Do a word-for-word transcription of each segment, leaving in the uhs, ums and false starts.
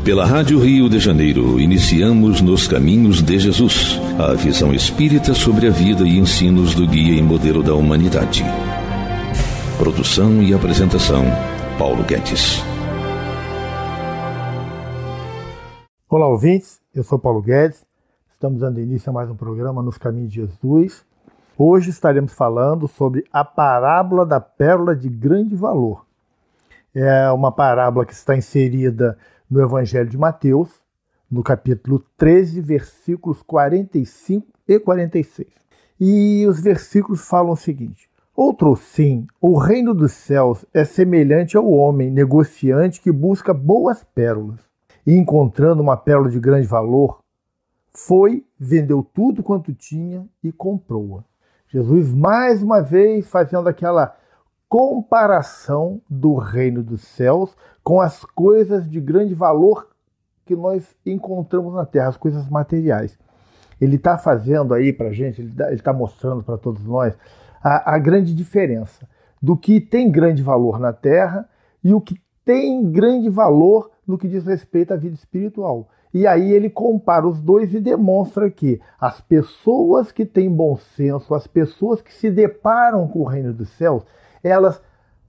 Pela Rádio Rio de Janeiro, iniciamos Nos Caminhos de Jesus, a visão espírita sobre a vida e ensinos do guia e modelo da humanidade. Produção e apresentação, Paulo Guedes. Olá, ouvintes, eu sou Paulo Guedes, estamos dando início a mais um programa Nos Caminhos de Jesus. Hoje estaremos falando sobre a parábola da pérola de grande valor. É uma parábola que está inserida no Evangelho de Mateus, no capítulo treze, versículos quarenta e cinco e quarenta e seis. E os versículos falam o seguinte: outrosim, o reino dos céus é semelhante ao homem negociante que busca boas pérolas, e encontrando uma pérola de grande valor, foi, vendeu tudo quanto tinha e comprou-a. Jesus, mais uma vez, fazendo aquela comparação do reino dos céus com as coisas de grande valor que nós encontramos na terra, as coisas materiais. Ele está fazendo aí para a gente, ele está mostrando para todos nós a, a grande diferença do que tem grande valor na terra e o que tem grande valor no que diz respeito à vida espiritual. E aí ele compara os dois e demonstra que as pessoas que têm bom senso, as pessoas que se deparam com o reino dos céus, elas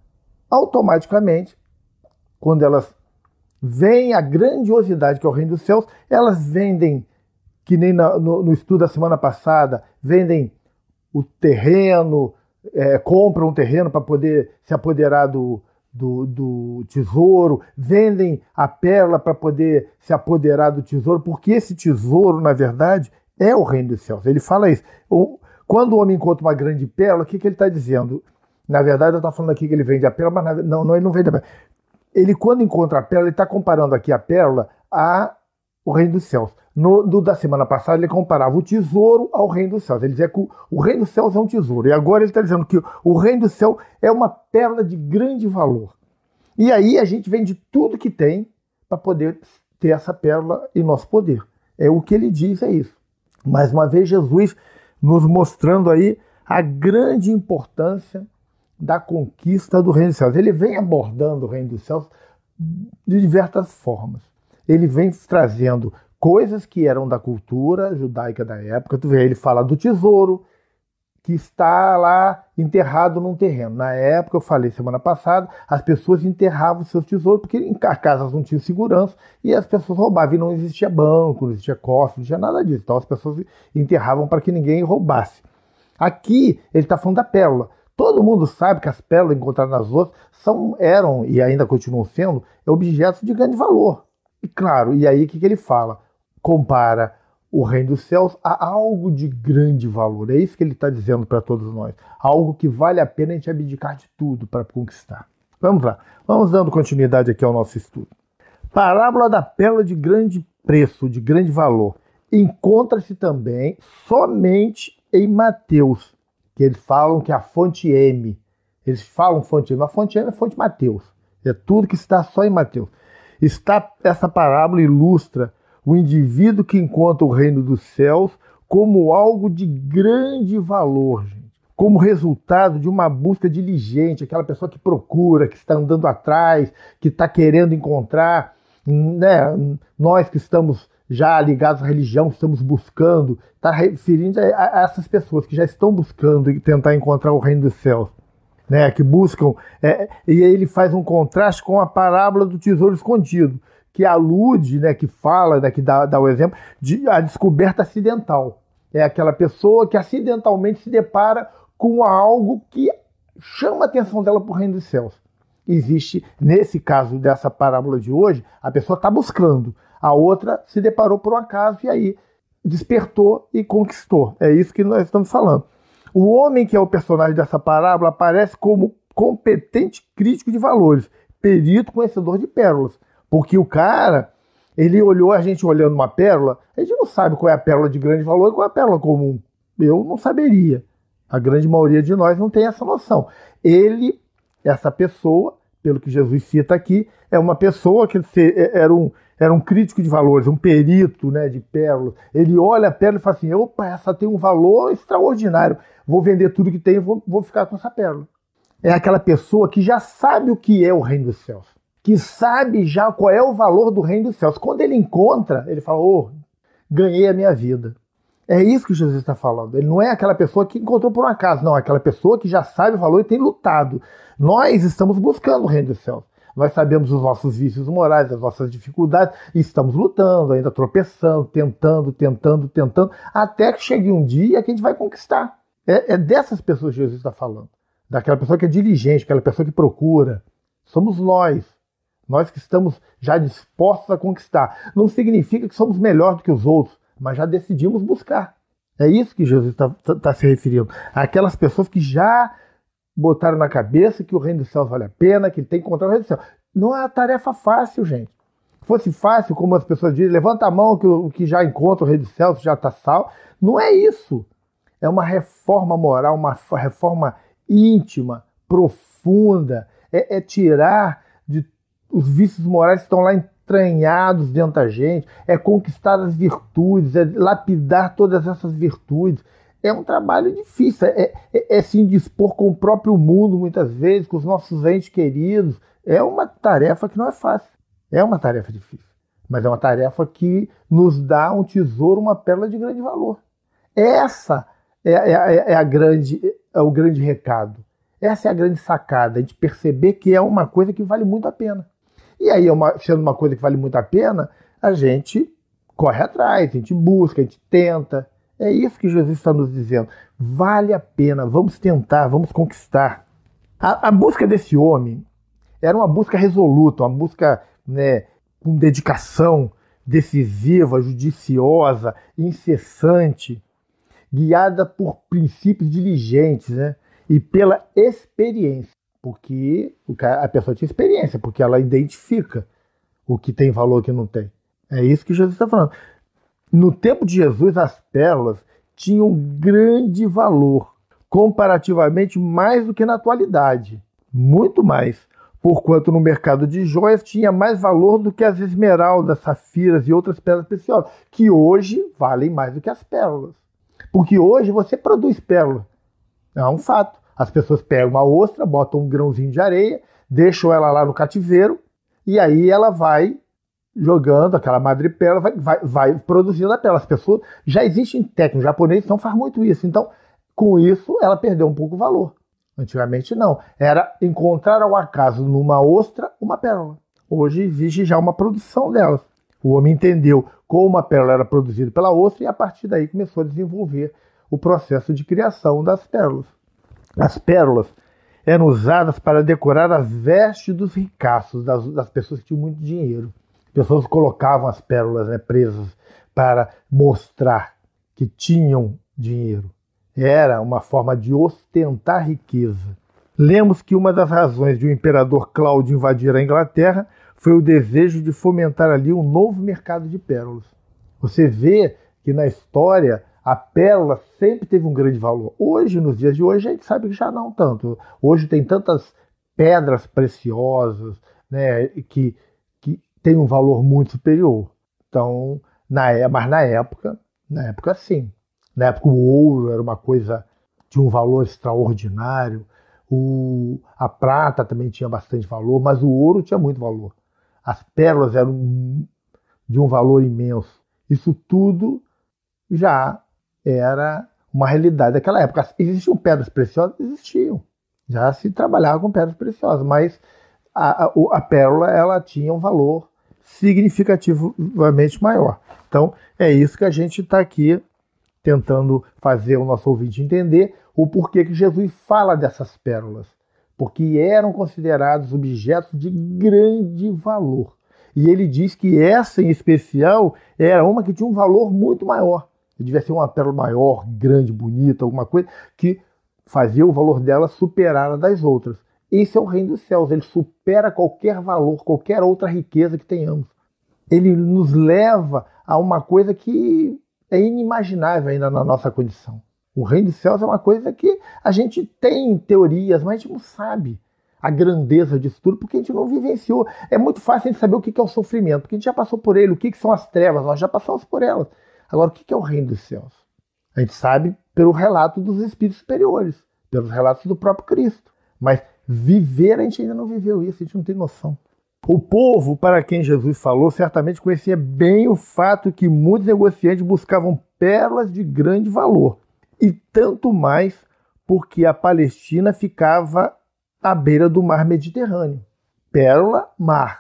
automaticamente, quando elas veem a grandiosidade que é o reino dos céus, elas vendem, que nem no, no, no estudo da semana passada, vendem o terreno, é, compram um terreno para poder se apoderar do, do, do tesouro, vendem a pérola para poder se apoderar do tesouro, porque esse tesouro, na verdade, é o reino dos céus. Ele fala isso. Quando o homem encontra uma grande pérola, o que, que ele está dizendo? Na verdade, eu estou falando aqui que ele vende a pérola, mas não, não, ele não vende a pérola. Ele, quando encontra a pérola, ele está comparando aqui a pérola ao reino dos céus. No, do da semana passada, ele comparava o tesouro ao reino dos céus. Ele dizia que o, o reino dos céus é um tesouro. E agora ele está dizendo que o reino do céu é uma pérola de grande valor. E aí a gente vende tudo que tem para poder ter essa pérola em nosso poder. É o que ele diz, é isso. Mais uma vez, Jesus nos mostrando aí a grande importância da conquista do reino dos céus. Ele vem abordando o reino dos céus de diversas formas. Ele vem trazendo coisas que eram da cultura judaica da época. Tu vê, ele fala do tesouro que está lá enterrado num terreno. Na época, eu falei semana passada, as pessoas enterravam seus tesouros porque em casas não tinham segurança e as pessoas roubavam. E não existia banco, não existia cofre, não tinha nada disso. Então as pessoas enterravam para que ninguém roubasse. Aqui, ele está falando da pérola. Todo mundo sabe que as pérolas encontradas nas outras são, eram e ainda continuam sendo objetos de grande valor. E claro, e aí o que, que ele fala? Compara o reino dos céus a algo de grande valor. É isso que ele está dizendo para todos nós. Algo que vale a pena a gente abdicar de tudo para conquistar. Vamos lá, vamos dando continuidade aqui ao nosso estudo. Parábola da pérola de grande preço, de grande valor. Encontra-se também somente em Mateus, que eles falam que é a fonte M. Eles falam fonte M, a fonte M é a fonte Mateus. É tudo que está só em Mateus. Está, essa parábola ilustra o indivíduo que encontra o reino dos céus como algo de grande valor, gente. Como resultado de uma busca diligente, aquela pessoa que procura, que está andando atrás, que está querendo encontrar, né? Nós que estamos já ligados à religião, que estamos buscando, está referindo a, a essas pessoas que já estão buscando e tentar encontrar o reino dos céus, né? Que buscam, é, e aí ele faz um contraste com a parábola do tesouro escondido, que alude, né, que fala, né, que dá, dá o exemplo, de a descoberta acidental. É aquela pessoa que acidentalmente se depara com algo que chama a atenção dela para o reino dos céus. Existe, nesse caso dessa parábola de hoje, a pessoa está buscando, a outra se deparou por um acaso e aí despertou e conquistou. É isso que nós estamos falando. O homem que é o personagem dessa parábola aparece como competente crítico de valores, perito conhecedor de pérolas. Porque o cara, ele olhou a gente olhando uma pérola, a gente não sabe qual é a pérola de grande valor e qual é a pérola comum. Eu não saberia. A grande maioria de nós não tem essa noção. Ele, essa pessoa, pelo que Jesus cita aqui, é uma pessoa que era um, era um crítico de valores, um perito, né, de pérolas. Ele olha a pérola e fala assim, opa, essa tem um valor extraordinário, vou vender tudo que tem e vou, vou ficar com essa pérola. É aquela pessoa que já sabe o que é o reino dos céus. que sabe já qual é o valor do reino dos céus. Quando ele encontra, ele fala, oh, ganhei a minha vida. É isso que Jesus está falando. Ele não é aquela pessoa que encontrou por um acaso, não. É aquela pessoa que já sabe o valor e tem lutado. Nós estamos buscando o reino dos céus. Nós sabemos os nossos vícios morais, as nossas dificuldades, e estamos lutando, ainda tropeçando, tentando, tentando, tentando, até que chegue um dia que a gente vai conquistar. É, é dessas pessoas que Jesus está falando. Daquela pessoa que é diligente, aquela pessoa que procura. Somos nós. Nós que estamos já dispostos a conquistar. Não significa que somos melhores do que os outros, mas já decidimos buscar. É isso que Jesus está tá se referindo. Aquelas pessoas que já botaram na cabeça que o reino dos céus vale a pena, que ele tem que encontrar o reino dos céus. Não é uma tarefa fácil, gente. Se fosse fácil, como as pessoas dizem, levanta a mão que o que já encontra o reino dos céus já está salvo. Não é isso. É uma reforma moral, uma reforma íntima, profunda. É, é tirar de, os vícios morais que estão lá entranhados dentro da gente. É conquistar as virtudes, é lapidar todas essas virtudes. É um trabalho difícil, é, é, é se indispor com o próprio mundo, muitas vezes, com os nossos entes queridos. É uma tarefa que não é fácil. É uma tarefa difícil. Mas é uma tarefa que nos dá um tesouro, uma pérola de grande valor. Essa é, é, é, a grande, é o grande recado. Essa é a grande sacada, de perceber que é uma coisa que vale muito a pena. E aí, é uma, sendo uma coisa que vale muito a pena, a gente corre atrás, a gente busca, a gente tenta. É isso que Jesus está nos dizendo. Vale a pena, vamos tentar, vamos conquistar. A, a busca desse homem era uma busca resoluta, uma busca, né, com dedicação, decisiva, judiciosa, incessante, guiada por princípios diligentes, né, e pela experiência. Porque a pessoa tinha experiência, porque ela identifica o que tem valor e o que não tem. É isso que Jesus está falando. No tempo de Jesus, as pérolas tinham grande valor, comparativamente mais do que na atualidade. Muito mais, porquanto no mercado de joias tinha mais valor do que as esmeraldas, safiras e outras pedras preciosas, que hoje valem mais do que as pérolas. Porque hoje você produz pérola. É um fato. As pessoas pegam uma ostra, botam um grãozinho de areia, deixam ela lá no cativeiro, e aí ela vai jogando aquela madrepérola, vai, vai, vai produzindo a pérola. As pessoas, já existem técnicos japoneses, não faz muito isso. Então, com isso, ela perdeu um pouco o valor. Antigamente, não. Era encontrar ao acaso numa ostra uma pérola. Hoje existe já uma produção delas. O homem entendeu como a pérola era produzida pela ostra e, a partir daí, começou a desenvolver o processo de criação das pérolas. As pérolas eram usadas para decorar as vestes dos ricaços, das, das pessoas que tinham muito dinheiro. Pessoas colocavam as pérolas, né, presas para mostrar que tinham dinheiro. Era uma forma de ostentar riqueza. Lemos que uma das razões de o imperador Cláudio invadir a Inglaterra foi o desejo de fomentar ali um novo mercado de pérolas. Você vê que na história a pérola sempre teve um grande valor. Hoje, nos dias de hoje, a gente sabe que já não tanto. Hoje tem tantas pedras preciosas, né, que tem um valor muito superior. Então, na, mas na época, na época sim. Na época o ouro era uma coisa de um valor extraordinário, o, a prata também tinha bastante valor, mas o ouro tinha muito valor. As pérolas eram de um valor imenso. Isso tudo já era uma realidade daquela época. Existiam pedras preciosas? Existiam. Já se trabalhava com pedras preciosas, mas a, a, a pérola ela tinha um valor significativamente maior. Então, é isso que a gente está aqui tentando fazer o nosso ouvinte entender o porquê que Jesus fala dessas pérolas. Porque eram considerados objetos de grande valor. E ele diz que essa, em especial, era uma que tinha um valor muito maior. Devia ser uma pérola maior, grande, bonita, alguma coisa, que fazia o valor dela superar a das outras. Esse é o reino dos céus, ele supera qualquer valor, qualquer outra riqueza que tenhamos. Ele nos leva a uma coisa que é inimaginável ainda na nossa condição. O reino dos céus é uma coisa que a gente tem teorias, mas a gente não sabe a grandeza disso tudo, porque a gente não vivenciou. É muito fácil a gente saber o que é o sofrimento, porque a gente já passou por ele, o que são as trevas, nós já passamos por elas. Agora, o que é o reino dos céus? A gente sabe pelo relato dos espíritos superiores, pelos relatos do próprio Cristo. Mas viver, a gente ainda não viveu isso, a gente não tem noção. O povo para quem Jesus falou certamente conhecia bem o fato que muitos negociantes buscavam pérolas de grande valor, e tanto mais porque a Palestina ficava à beira do mar Mediterrâneo. Pérola, mar.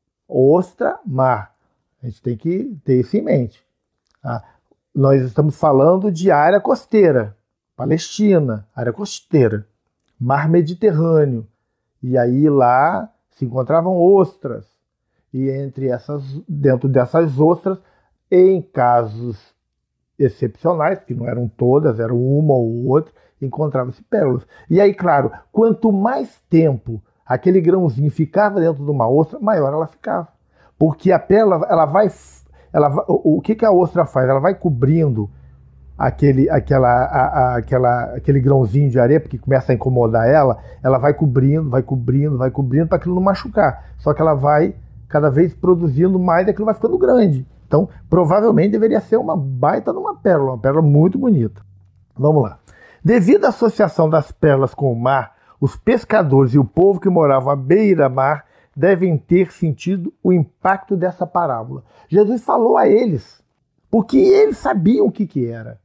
Ostra, mar. A gente tem que ter isso em mente. Ah, nós estamos falando de área costeira. Palestina, área costeira. Mar Mediterrâneo. E aí lá se encontravam ostras. E entre essas, dentro dessas ostras, em casos excepcionais, que não eram todas, eram uma ou outra, encontravam-se pérolas. E aí, claro, quanto mais tempo aquele grãozinho ficava dentro de uma ostra, maior ela ficava. Porque a pérola, ela vai, ela vai, o que, que a ostra faz? Ela vai cobrindo aquele, aquela, a, a, aquela, aquele grãozinho de areia, porque começa a incomodar ela, ela vai cobrindo, vai cobrindo, vai cobrindo para aquilo não machucar. Só que ela vai cada vez produzindo mais e aquilo vai ficando grande. Então, provavelmente deveria ser uma baita numa pérola, uma pérola muito bonita. Vamos lá. Devido à associação das pérolas com o mar, os pescadores e o povo que moravam à beira-mar devem ter sentido o impacto dessa parábola. Jesus falou a eles, porque eles sabiam o que, que era.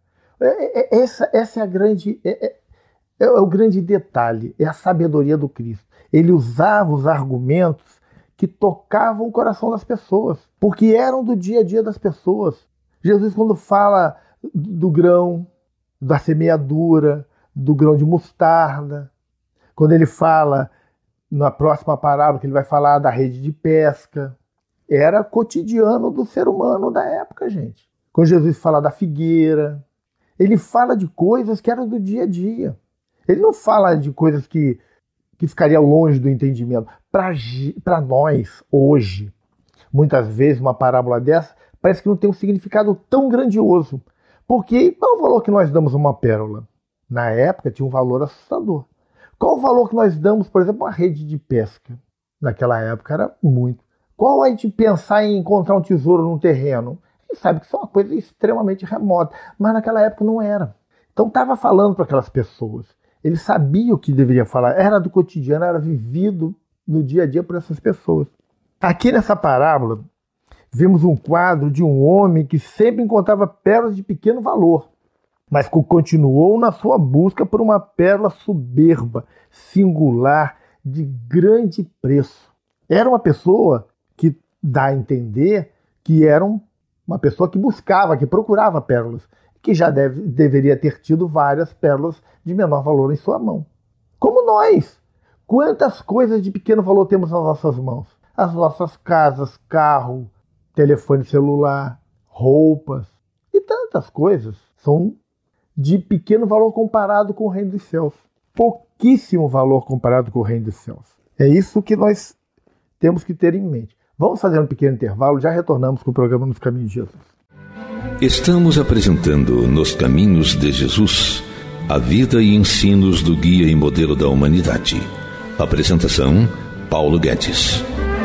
Essa, essa é, a grande, é, é, é o grande detalhe, é a sabedoria do Cristo. Ele usava os argumentos que tocavam o coração das pessoas, porque eram do dia a dia das pessoas. Jesus, quando fala do grão, da semeadura, do grão de mostarda, quando ele fala, na próxima parábola, que ele vai falar da rede de pesca, era cotidiano do ser humano da época, gente. Quando Jesus fala da figueira, ele fala de coisas que eram do dia a dia. Ele não fala de coisas que, que ficariam longe do entendimento. Para nós, hoje, muitas vezes, uma parábola dessa parece que não tem um significado tão grandioso. Porque qual é o valor que nós damos a uma pérola? Na época tinha um valor assustador. Qual o valor que nós damos, por exemplo, a uma rede de pesca? Naquela época era muito. Qual é de pensar em encontrar um tesouro num terreno? A gente sabe que isso é uma coisa extremamente remota, mas naquela época não era. Então estava falando para aquelas pessoas. Ele sabia o que deveria falar. Era do cotidiano, era vivido no dia a dia por essas pessoas. Aqui nessa parábola, vemos um quadro de um homem que sempre encontrava pérolas de pequeno valor, mas que continuou na sua busca por uma pérola soberba, singular, de grande preço. Era uma pessoa que dá a entender que era um, uma pessoa que buscava, que procurava pérolas, que já deve, deveria ter tido várias pérolas de menor valor em sua mão. Como nós! Quantas coisas de pequeno valor temos nas nossas mãos? As nossas casas, carro, telefone celular, roupas e tantas coisas são de pequeno valor comparado com o reino dos céus. Pouquíssimo valor comparado com o reino dos céus. É isso que nós temos que ter em mente. Vamos fazer um pequeno intervalo, já retornamos com o programa Nos Caminhos de Jesus. Estamos apresentando Nos Caminhos de Jesus, a vida e ensinos do guia e modelo da humanidade. Apresentação, Paulo Guedes.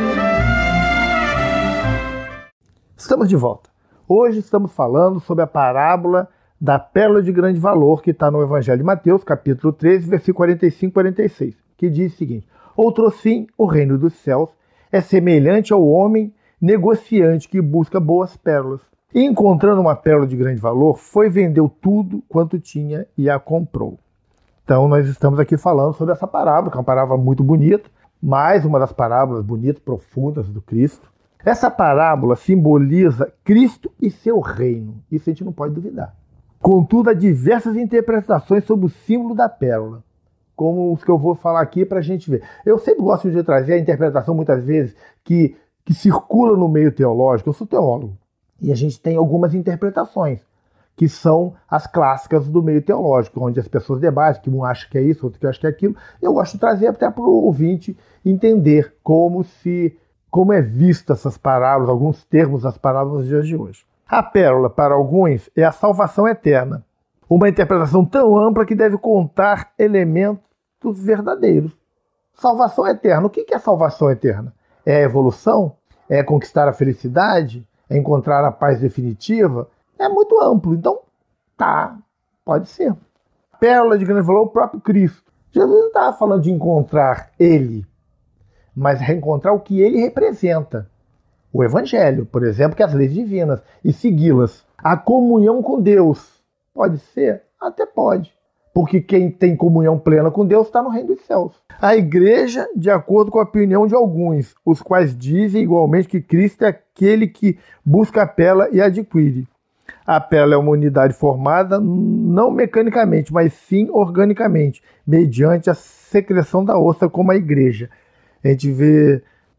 Estamos de volta. Hoje estamos falando sobre a parábola da pérola de grande valor que está no Evangelho de Mateus, capítulo treze, versículo quarenta e cinco e quarenta e seis, que diz o seguinte: outrossim, o reino dos céus é semelhante ao homem negociante que busca boas pérolas. E encontrando uma pérola de grande valor, foi vendeu tudo quanto tinha e a comprou. Então nós estamos aqui falando sobre essa parábola, que é uma parábola muito bonita, mais uma das parábolas bonitas, profundas do Cristo. Essa parábola simboliza Cristo e seu reino. Isso a gente não pode duvidar. Contudo, há diversas interpretações sobre o símbolo da pérola, como os que eu vou falar aqui para a gente ver. Eu sempre gosto de trazer a interpretação, muitas vezes, que, que circula no meio teológico. Eu sou teólogo, e a gente tem algumas interpretações, que são as clássicas do meio teológico, onde as pessoas debatem, que um acha que é isso, outro que acha que é aquilo. Eu gosto de trazer até para o ouvinte entender como se... como é vista essas parábolas, alguns termos das parábolas nos dias de hoje. A pérola, para alguns, é a salvação eterna. Uma interpretação tão ampla que deve contar elementos verdadeiros. Salvação eterna. O que é salvação eterna? É a evolução? É conquistar a felicidade? É encontrar a paz definitiva? É muito amplo. Então, tá, pode ser. Pérola de grande valor, o próprio Cristo. Jesus não estava falando de encontrar Ele. mas reencontrar o que ele representa. O Evangelho, por exemplo, que é as leis divinas, e segui-las. A comunhão com Deus, pode ser? Até pode. Porque quem tem comunhão plena com Deus está no reino dos céus. A igreja, de acordo com a opinião de alguns, os quais dizem igualmente que Cristo é aquele que busca a pérola e adquire. A pérola é uma unidade formada não mecanicamente, mas sim organicamente, mediante a secreção da ostra, como a igreja. A gente vê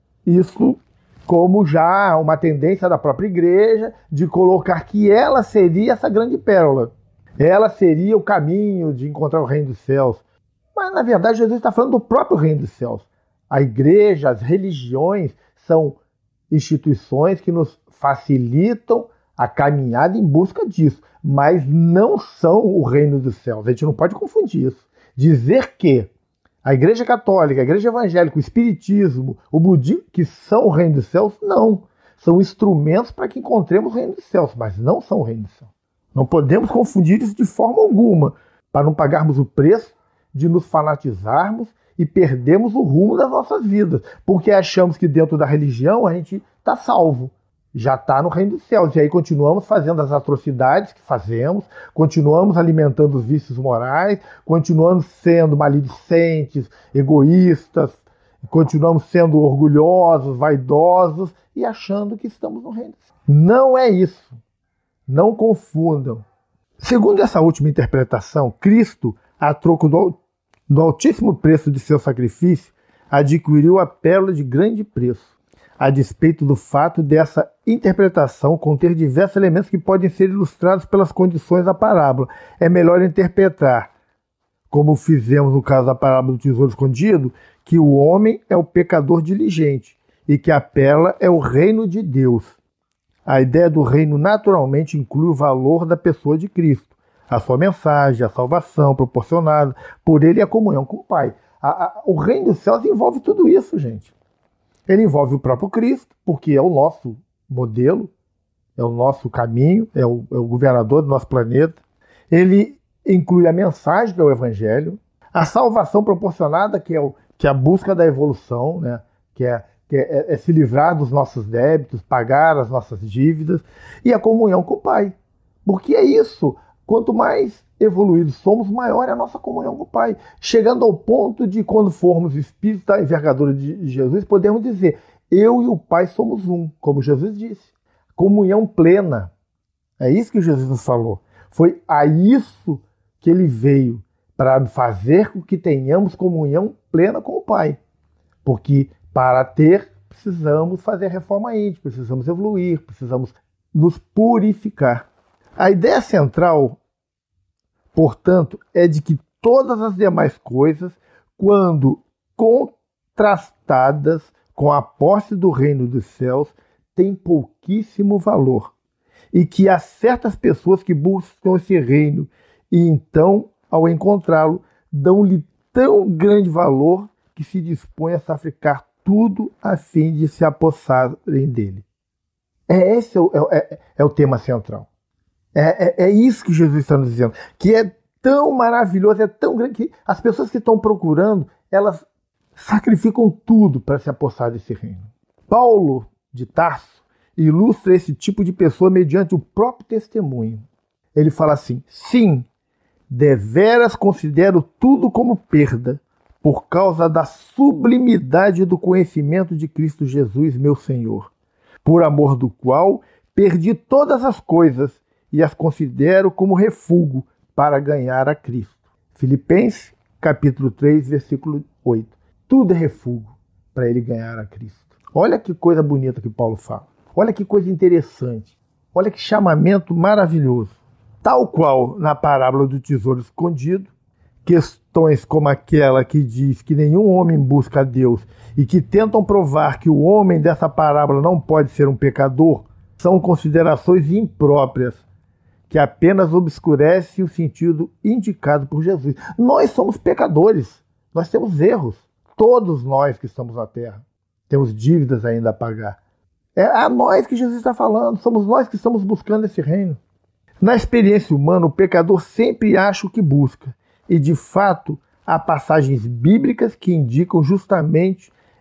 isso como já uma tendência da própria igreja de colocar que ela seria essa grande pérola. Ela seria o caminho de encontrar o reino dos céus. Mas, na verdade, Jesus está falando do próprio reino dos céus. A igreja, as religiões são instituições que nos facilitam a caminhada em busca disso, mas não são o reino dos céus. A gente não pode confundir isso. Dizer que a igreja católica, a igreja evangélica, o espiritismo, o budismo, que são o reino dos céus, não. São instrumentos para que encontremos o reino dos céus, mas não são o reino dos céus. Não podemos confundir isso de forma alguma, para não pagarmos o preço de nos fanatizarmos e perdermos o rumo das nossas vidas, porque achamos que dentro da religião a gente está salvo, já está no reino dos céus, e aí continuamos fazendo as atrocidades que fazemos, continuamos alimentando os vícios morais, continuamos sendo maledicentes, egoístas, continuamos sendo orgulhosos, vaidosos e achando que estamos no reino dos céus. Não é isso. Não confundam. Segundo essa última interpretação, Cristo, a troco do, do altíssimo preço de seu sacrifício, adquiriu a pérola de grande preço, a despeito do fato dessa interpretação conter diversos elementos que podem ser ilustrados pelas condições da parábola. É melhor interpretar, como fizemos no caso da parábola do tesouro escondido, que o homem é o pecador diligente e que a pérola é o reino de Deus. A ideia do reino naturalmente inclui o valor da pessoa de Cristo, a sua mensagem, a salvação proporcionada por ele e a comunhão com o Pai. A, a, o reino dos céus envolve tudo isso, gente. Ele envolve o próprio Cristo, porque é o nosso modelo, é o nosso caminho, é o, é o governador do nosso planeta. Ele inclui a mensagem, que é o Evangelho, a salvação proporcionada, que é, o, que é a busca da evolução, né? que é que é, é se livrar dos nossos débitos, pagar as nossas dívidas, e a comunhão com o Pai. Porque é isso, quanto mais evoluídos somos, maior é a nossa comunhão com o Pai. Chegando ao ponto de, quando formos espíritos da envergadura de Jesus, podemos dizer, eu e o Pai somos um, como Jesus disse. Comunhão plena. É isso que Jesus nos falou. Foi a isso que ele veio, para fazer com que tenhamos comunhão plena com o Pai. Porque para ter, precisamos fazer reforma íntima, precisamos evoluir, precisamos nos purificar. A ideia central, portanto, é de que todas as demais coisas, quando contrastadas com a posse do reino dos céus, têm pouquíssimo valor. E que há certas pessoas que buscam esse reino e então, ao encontrá-lo, dão-lhe tão grande valor que se dispõem a sacrificar tudo a fim de se apossarem dele. É esse o, é, é o tema central. É, é, é isso que Jesus está nos dizendo, que é tão maravilhoso, é tão grande, que as pessoas que estão procurando, elas sacrificam tudo para se apossar desse reino. Paulo de Tarso ilustra esse tipo de pessoa mediante o próprio testemunho. Ele fala assim, sim, deveras considero tudo como perda, por causa da sublimidade do conhecimento de Cristo Jesus, meu Senhor, por amor do qual perdi todas as coisas e as considero como refúgio para ganhar a Cristo. Filipenses, capítulo três, versículo oito. Tudo é refúgio para ele ganhar a Cristo. Olha que coisa bonita que Paulo fala. Olha que coisa interessante. Olha que chamamento maravilhoso. Tal qual na parábola do tesouro escondido, questões como aquela que diz que nenhum homem busca a Deus e que tentam provar que o homem dessa parábola não pode ser um pecador, são considerações impróprias que apenas obscurecem o sentido indicado por Jesus. Nós somos pecadores, nós temos erros, todos nós que estamos na Terra temos dívidas ainda a pagar. É a nós que Jesus está falando, somos nós que estamos buscando esse reino. Na experiência humana, o pecador sempre acha o que busca. E, de fato, há passagens bíblicas que indicam justamente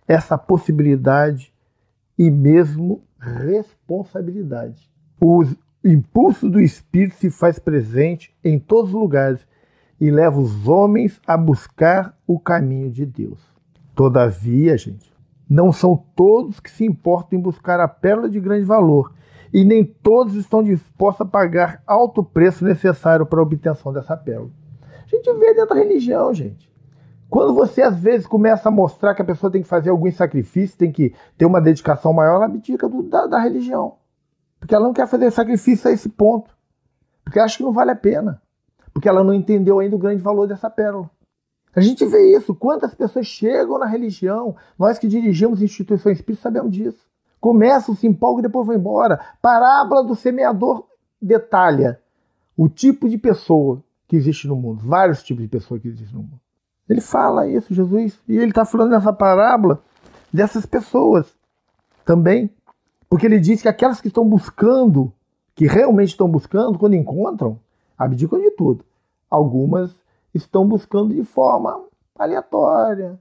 essa possibilidade e mesmo responsabilidade. O impulso do Espírito se faz presente em todos os lugares e leva os homens a buscar o caminho de Deus. Todavia, gente, não são todos que se importam em buscar a pérola de grande valor, e nem todos estão dispostos a pagar alto preço necessário para a obtenção dessa pérola. A gente vê dentro da religião, gente. Quando você, às vezes, começa a mostrar que a pessoa tem que fazer algum sacrifício, tem que ter uma dedicação maior, ela abdica do, da, da religião. Porque ela não quer fazer sacrifício a esse ponto. Porque acha que não vale a pena. Porque ela não entendeu ainda o grande valor dessa pérola. A gente vê isso. Quantas pessoas chegam na religião, nós que dirigimos instituições espíritas sabemos disso. Começam, se empolgam e depois vão embora. Parábola do semeador detalha o tipo de pessoa que existe no mundo. Vários tipos de pessoa que existem no mundo. Ele fala isso, Jesus. E ele está falando nessa parábola dessas pessoas também. Porque ele diz que aquelas que estão buscando, que realmente estão buscando, quando encontram, abdicam de tudo. Algumas estão buscando de forma aleatória,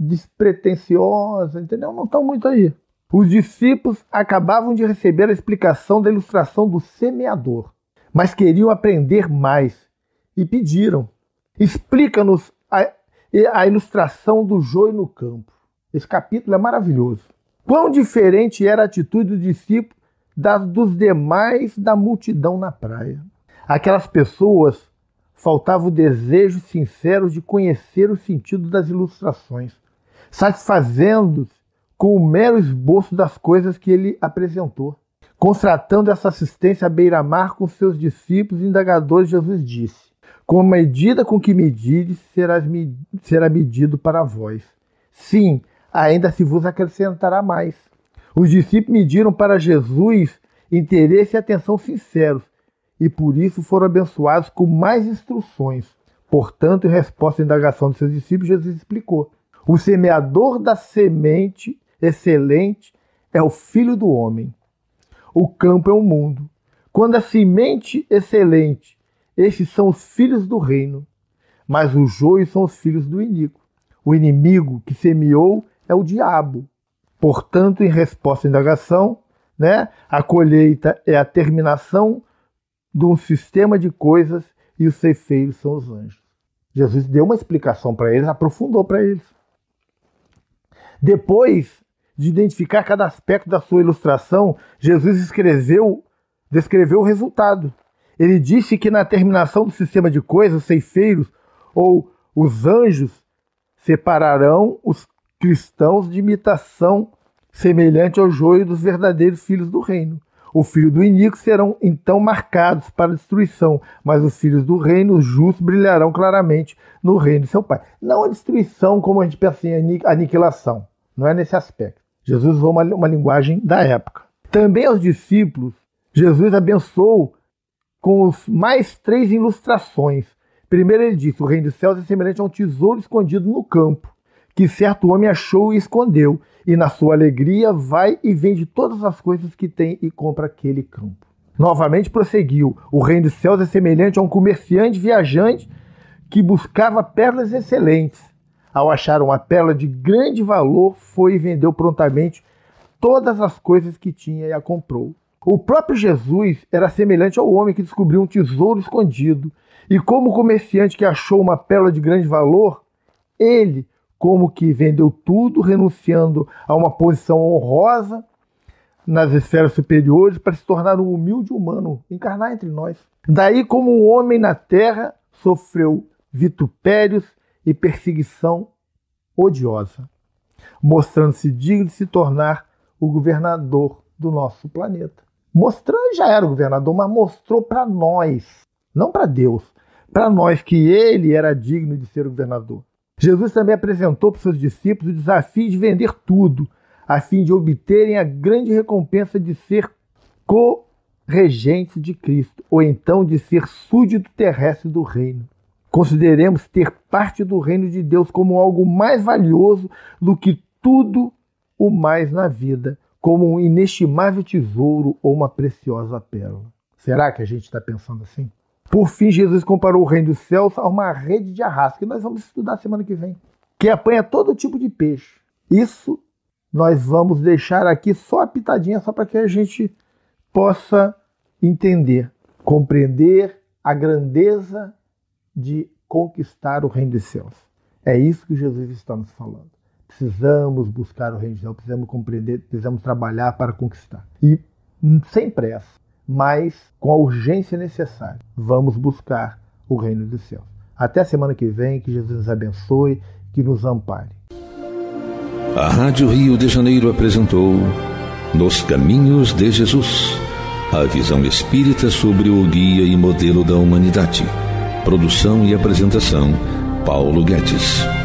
despretensiosa, entendeu? Não estão muito aí. Os discípulos acabavam de receber a explicação da ilustração do semeador, mas queriam aprender mais e pediram: explica-nos a, a ilustração do joio no campo. Esse capítulo é maravilhoso. Quão diferente era a atitude dos discípulos das dos demais da multidão na praia. Aquelas pessoas faltava o desejo sincero de conhecer o sentido das ilustrações, satisfazendo-se com o mero esboço das coisas que ele apresentou. Constatando essa assistência à beira-mar com seus discípulos e indagadores, Jesus disse: com a medida com que medires, serás, será medido para vós. Sim, ainda se vos acrescentará mais. Os discípulos mediram para Jesus interesse e atenção sinceros, e por isso foram abençoados com mais instruções. Portanto, em resposta à indagação dos seus discípulos, Jesus explicou: o semeador da semente excelente é o Filho do Homem. O campo é o mundo. Quando a semente excelente, estes são os filhos do reino, mas o joio são os filhos do iníquo. O inimigo que semeou é o diabo. Portanto, em resposta à indagação, né, a colheita é a terminação de um sistema de coisas e os ceifeiros são os anjos. Jesus deu uma explicação para eles, aprofundou para eles. Depois de identificar cada aspecto da sua ilustração, Jesus escreveu, descreveu o resultado. Ele disse que na terminação do sistema de coisas, os ceifeiros ou os anjos separarão os cristãos de imitação semelhante ao joio dos verdadeiros filhos do reino. O filho do iníquo serão então marcados para a destruição, mas os filhos do reino, os justos, brilharão claramente no reino de seu Pai. Não a destruição como a gente pensa em aniquilação, não é nesse aspecto. Jesus usou uma, uma linguagem da época. Também aos discípulos, Jesus abençoou com os mais três ilustrações. Primeiro ele disse: o reino dos céus é semelhante a um tesouro escondido no campo, que certo homem achou e escondeu, e na sua alegria vai e vende todas as coisas que tem e compra aquele campo. Novamente prosseguiu: o reino dos céus é semelhante a um comerciante viajante que buscava pérolas excelentes. Ao achar uma pérola de grande valor, foi e vendeu prontamente todas as coisas que tinha e a comprou. O próprio Jesus era semelhante ao homem que descobriu um tesouro escondido, e como o comerciante que achou uma pérola de grande valor, ele, como que vendeu tudo, renunciando a uma posição honrosa nas esferas superiores para se tornar um humilde humano, encarnar entre nós. Daí, como um homem na terra, sofreu vitupérios e perseguição odiosa, mostrando-se digno de se tornar o governador do nosso planeta. Mostrando, já era o governador, mas mostrou para nós, não para Deus, para nós que ele era digno de ser o governador. Jesus também apresentou para os seus discípulos o desafio de vender tudo, a fim de obterem a grande recompensa de ser co-regentes de Cristo, ou então de ser súdito terrestre do reino. Consideremos ter parte do reino de Deus como algo mais valioso do que tudo o mais na vida, como um inestimável tesouro ou uma preciosa pérola. Será que a gente está pensando assim? Por fim, Jesus comparou o reino dos céus a uma rede de arrasto, que nós vamos estudar semana que vem, que apanha todo tipo de peixe. Isso nós vamos deixar aqui só a pitadinha, só para que a gente possa entender, compreender a grandeza de conquistar o reino dos céus. É isso que Jesus está nos falando. Precisamos buscar o reino dos céus, precisamos compreender, precisamos trabalhar para conquistar. E sem pressa, mas com a urgência necessária, vamos buscar o reino dos céus. Até a semana que vem, que Jesus nos abençoe, que nos ampare. A Rádio Rio de Janeiro apresentou Nos Caminhos de Jesus, a visão espírita sobre o guia e modelo da humanidade. Produção e apresentação, Paulo Guedes.